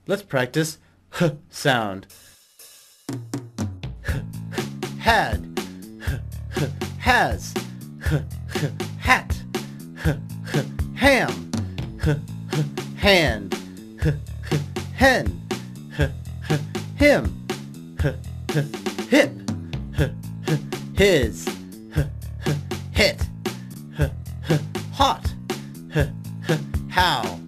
Let's practice h sound. Had, has, hat, ham, hand, hen, him, hip, his, hit, hot, how.